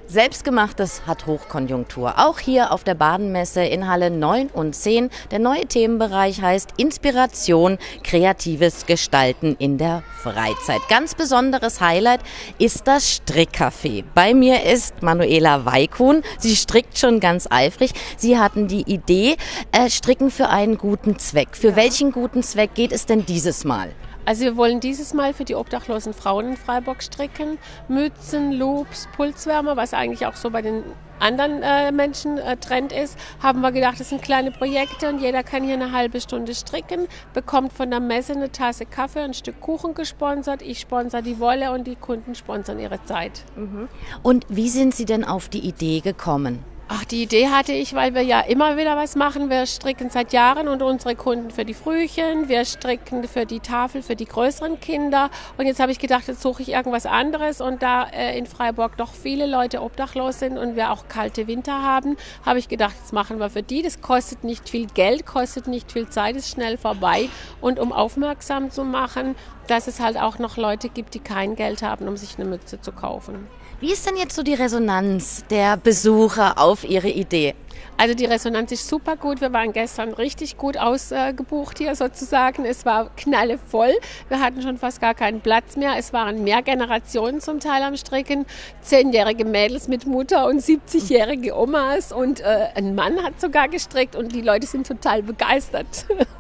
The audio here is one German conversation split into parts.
Selbstgemachtes hat Hochkonjunktur. Auch hier auf der Badenmesse in Halle 9 und 10. Der neue Themenbereich heißt Inspiration, kreatives Gestalten in der Freizeit. Ganz besonderes Highlight ist das Strickcafé. Bei mir ist Manuela Weikun. Sie strickt schon ganz eifrig. Sie hatten die Idee, Stricken für einen guten Zweck. Für welchen guten Zweck geht es denn dieses Mal? Also wir wollen dieses Mal für die obdachlosen Frauen in Freiburg stricken. Mützen, Loops, Pulswärmer, was eigentlich auch so bei den anderen Menschen Trend ist, haben wir gedacht, das sind kleine Projekte und jeder kann hier eine halbe Stunde stricken, bekommt von der Messe eine Tasse Kaffee, ein Stück Kuchen gesponsert, ich sponsere die Wolle und die Kunden sponsern ihre Zeit. Und wie sind Sie denn auf die Idee gekommen? Ach, die Idee hatte ich, weil wir ja immer wieder was machen. Wir stricken seit Jahren und unsere Kunden für die Frühchen, wir stricken für die Tafel, für die größeren Kinder. Und jetzt habe ich gedacht, jetzt suche ich irgendwas anderes. Und da in Freiburg doch viele Leute obdachlos sind und wir auch kalte Winter haben, habe ich gedacht, jetzt machen wir für die. Das kostet nicht viel Geld, kostet nicht viel Zeit, ist schnell vorbei. Und um aufmerksam zu machen, dass es halt auch noch Leute gibt, die kein Geld haben, um sich eine Mütze zu kaufen. Wie ist denn jetzt so die Resonanz der Besucher auf Ihre Idee? Also die Resonanz ist super gut. Wir waren gestern richtig gut ausgebucht hier sozusagen. Es war knallevoll. Wir hatten schon fast gar keinen Platz mehr. Es waren mehr Generationen zum Teil am Stricken. 10-jährige Mädels mit Mutter und 70-jährige Omas. Und ein Mann hat sogar gestrickt und die Leute sind total begeistert.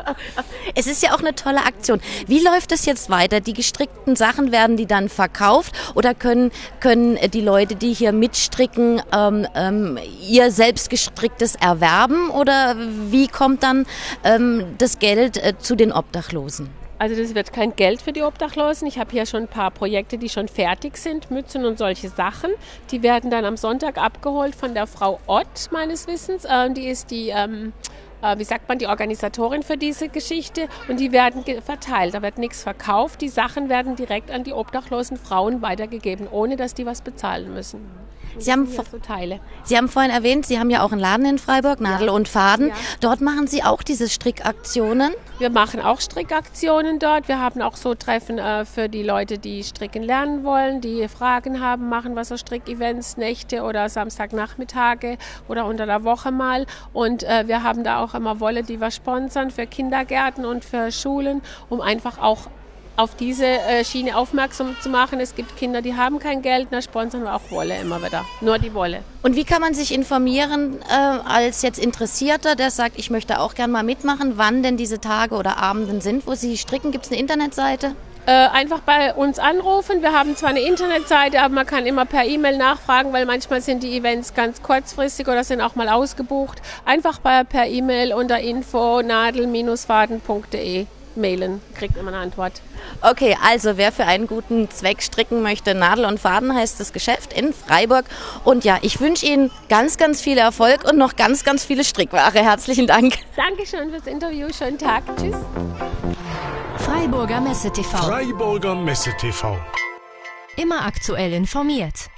Es ist ja auch eine tolle Aktion. Wie läuft es jetzt weiter? Die gestrickten Sachen, werden die dann verkauft oder können die Leute, die hier mitstricken, ihr selbst gestricktes erwerben oder wie kommt dann das Geld zu den Obdachlosen? Also das wird kein Geld für die Obdachlosen. Ich habe hier schon ein paar Projekte, die schon fertig sind, Mützen und solche Sachen. Die werden dann am Sonntag abgeholt von der Frau Ott, meines Wissens. Die ist die die Organisatorin für diese Geschichte und die werden verteilt. Da wird nichts verkauft. Die Sachen werden direkt an die obdachlosen Frauen weitergegeben, ohne dass die was bezahlen müssen. Sie haben vorhin erwähnt, Sie haben ja auch einen Laden in Freiburg, Nadel und Faden. Ja. Dort machen Sie auch diese Strickaktionen? Wir machen auch Strickaktionen dort. Wir haben auch so Treffen für die Leute, die stricken lernen wollen, die Fragen haben, machen wir so Strickevents, Nächte oder Samstagnachmittage oder unter der Woche mal. Und wir haben da auch immer Wolle, die wir sponsern für Kindergärten und für Schulen, um einfach auch auf diese Schiene aufmerksam zu machen. Es gibt Kinder, die haben kein Geld, da sponsern wir auch Wolle immer wieder. Nur die Wolle. Und wie kann man sich informieren als jetzt Interessierter, der sagt, ich möchte auch gern mal mitmachen, wann denn diese Tage oder Abenden sind, wo Sie stricken? Gibt es eine Internetseite? Einfach bei uns anrufen. Wir haben zwar eine Internetseite, aber man kann immer per E-Mail nachfragen, weil manchmal sind die Events ganz kurzfristig oder sind auch mal ausgebucht. Einfach per E-Mail unter info@nadel-faden.de mailen, kriegt immer eine Antwort. Okay, also wer für einen guten Zweck stricken möchte, Nadel und Faden heißt das Geschäft in Freiburg. Und ja, ich wünsche Ihnen ganz, ganz viel Erfolg und noch ganz, ganz viele Strickware. Herzlichen Dank. Dankeschön fürs Interview. Schönen Tag. Tschüss. Freiburger Messe TV. Freiburger Messe TV. Immer aktuell informiert.